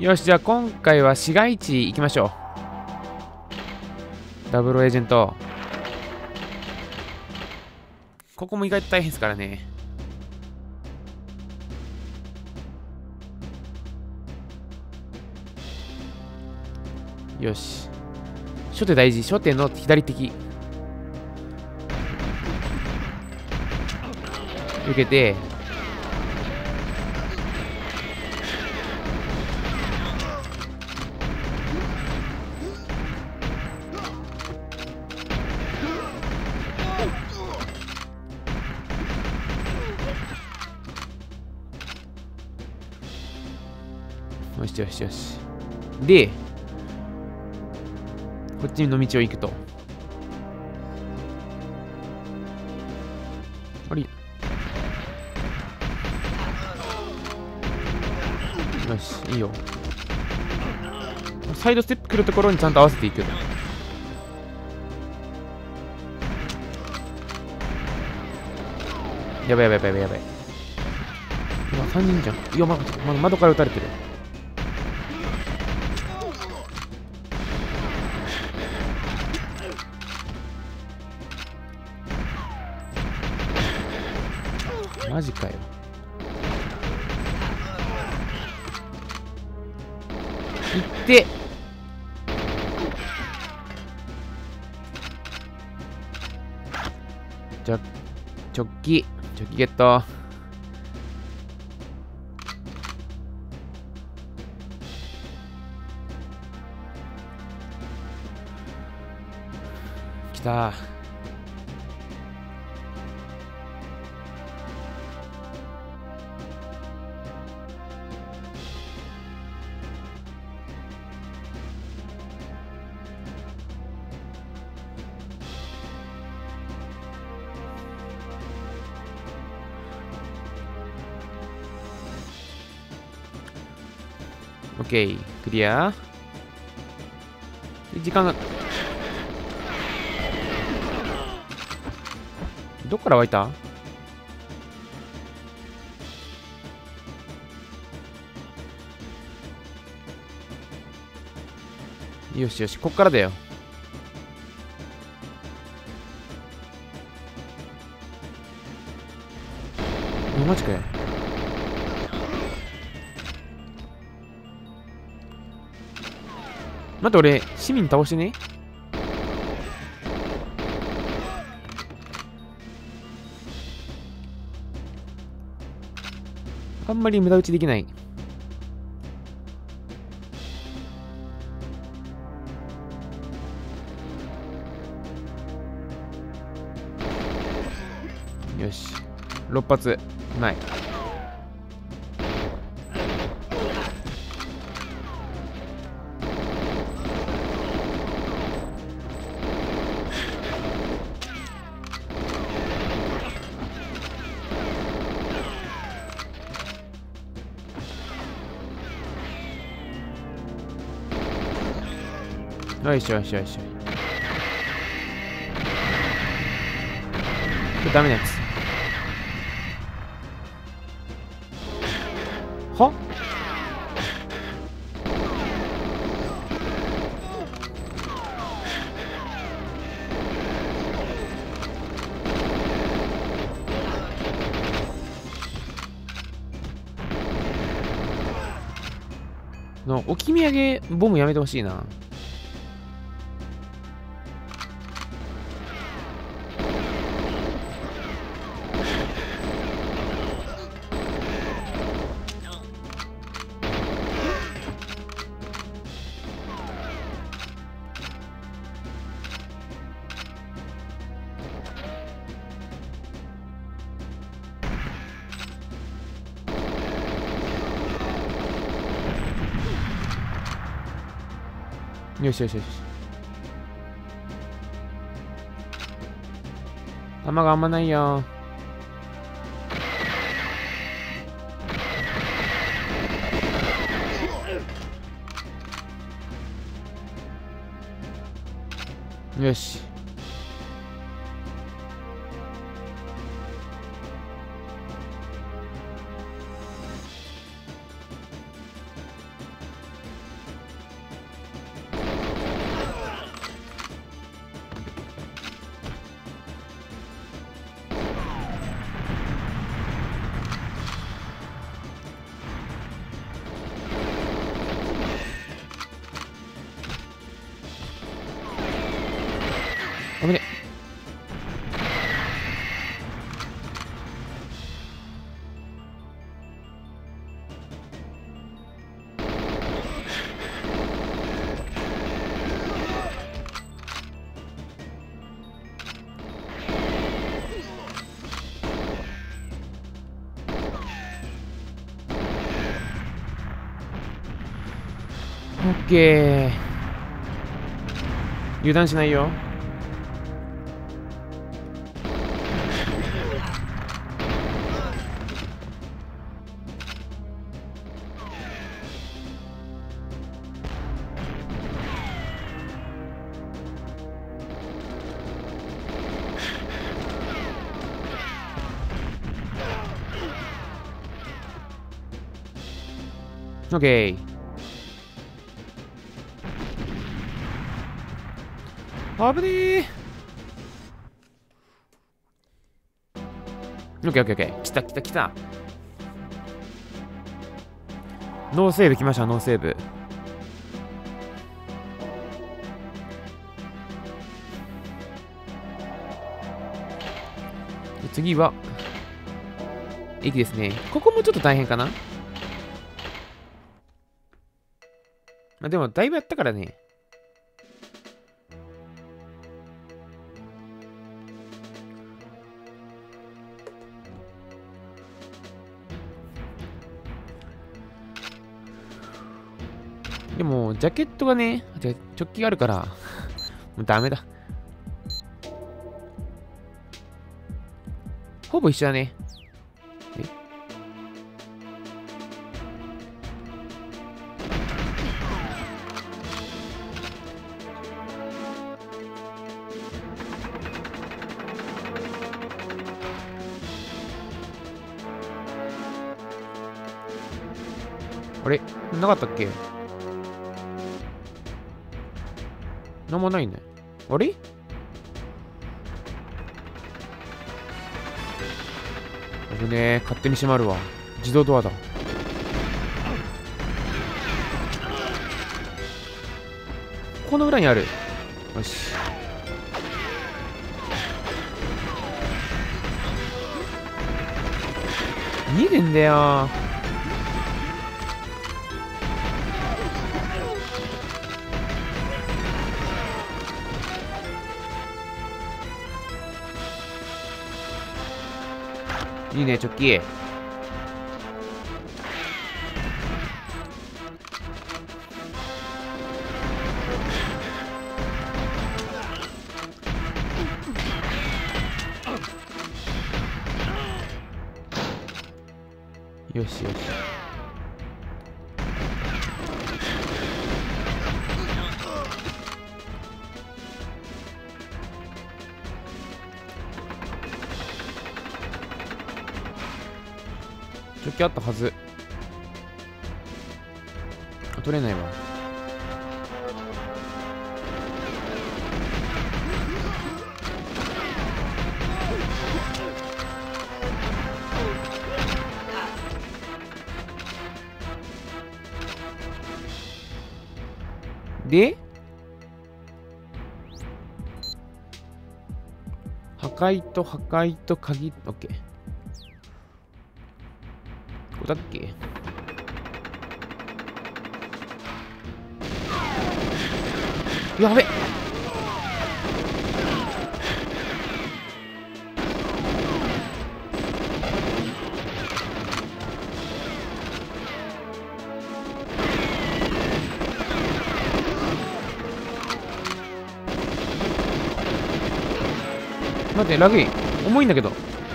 よし、じゃあ今回は市街地行きましょう。ダブルエージェント。ここも意外と大変ですからね。よし。初手大事。初手の左敵。受けて。よしよしよし。で、こっちの道を行くと。あれ。よし、いいよ。サイドステップ来るところにちゃんと合わせていく。やばいやばいやばいやばい。今3人じゃん。いや、まだ窓から撃たれてる。マジかよ。いってチョッキゲット。きた。オッケー、クリア。時間がどっから湧いた？よしよし、こっからだよ。マジかよ。待って、俺市民倒してね。あんまり無駄打ちできない。よし、6発ない。よしよしよし。これダメなやつ。は？置き土産ボムやめてほしいな。よしよしよし。弾があんまないよ。よし。 オッケー。油断しないよ。オッケー。危ねー。オッケーオッケーオッケー。来た来た来た。ノーセーブ来ました、ノーセーブ。次は駅ですね。ここもちょっと大変かな。まあ、でもだいぶやったからね。でもジャケットがね、じゃチョッキがあるからもうダメだ。ほぼ一緒だね。あれなかったっけ。なんもないね。あれ危ねえ、勝手に閉まるわ。自動ドアだ。この裏にある。よし。見えてんだよ。いいね、チョッキー。よしよし。チョッキあったはず。取れないわ。で破壊と破壊と鍵。オッケー。ここだっけ。やべっ。待って、ラグイン重いんだけど。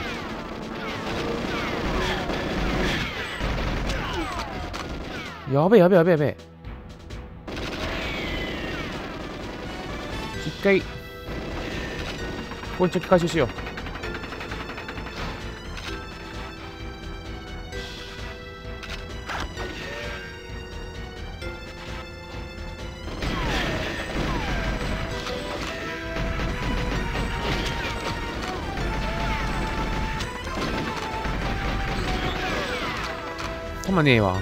やべえやべえやべえやべえ。一回ここにチョキ回収しよう。弾ねえわ。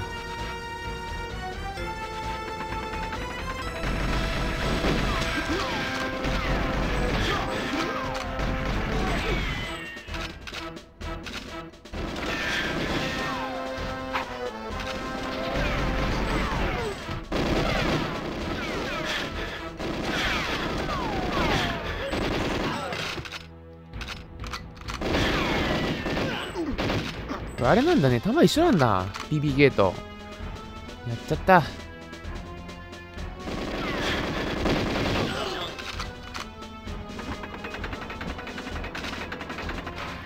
あれなんだね、弾一緒なんだ。BB ゲートやっちゃった。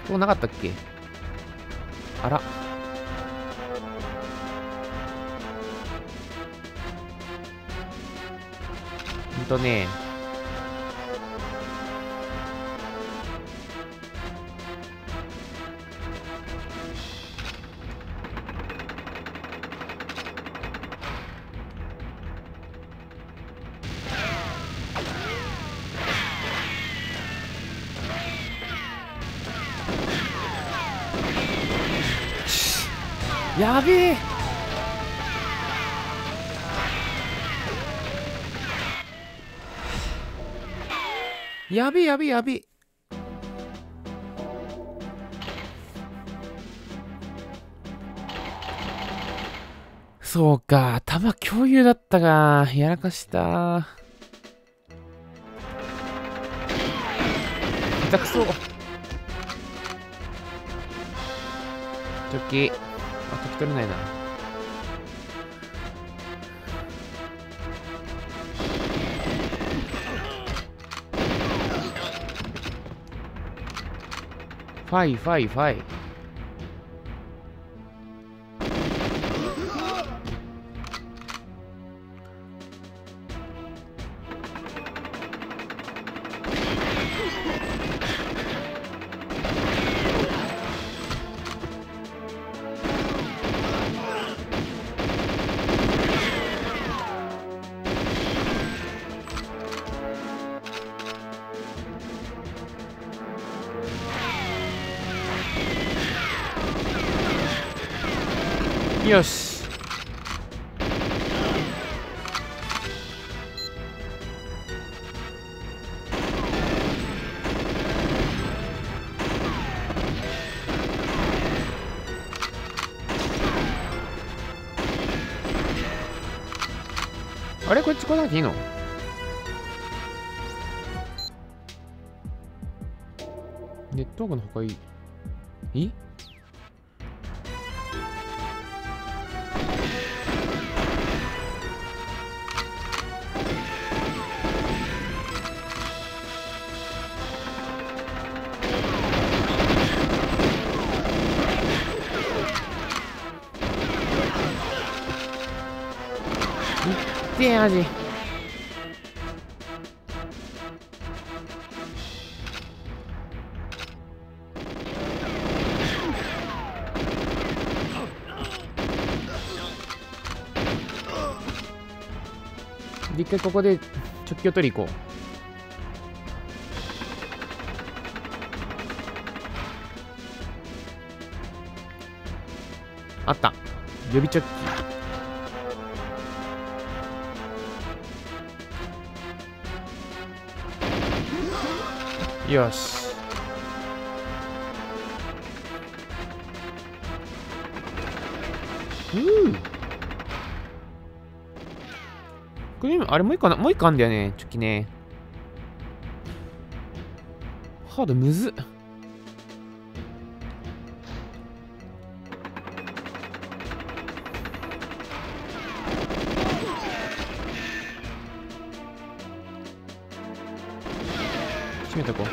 そうなかったっけ？あら。ね。やべえ。やべえやべえやべえ。そうか、弾共有だったか。やらかした。下手くそ。チョキ。あ、時取れないな。ファイファイファイ。よし。あれこっち来なくていいの？ネットワークの方がいい。いってえ味。で、一回ここで直球取り行こう。あった。予備直球。よし。これあれもう一個もう一個あんだよね、チョキね。ハードむずっ。閉めとこう。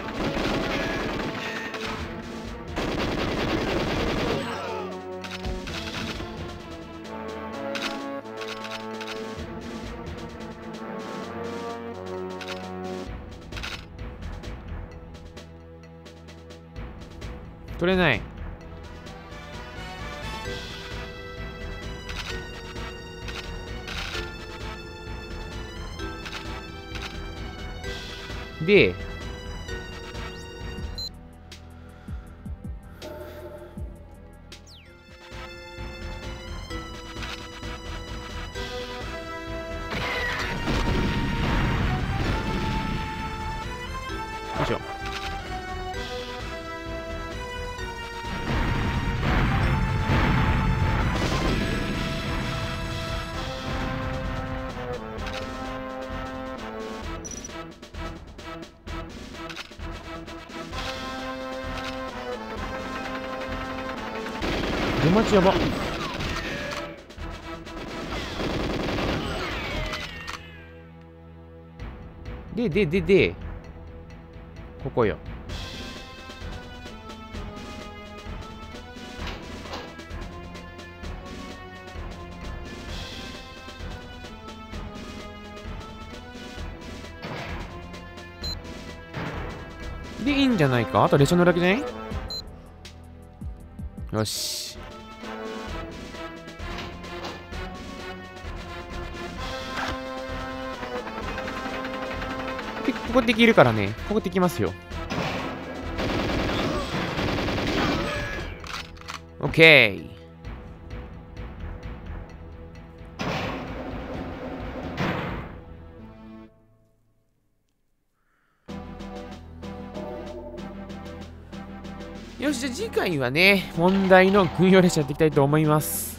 取れない。で、よいしょ。出待ちやば。で、ここよ。 でいいんじゃないか。あと列車乗るだけじゃない？よし。で、ここできるからね。ここできますよ。オッケー。よし、じゃあ次回はね、問題の軍用列車やっていきたいと思います。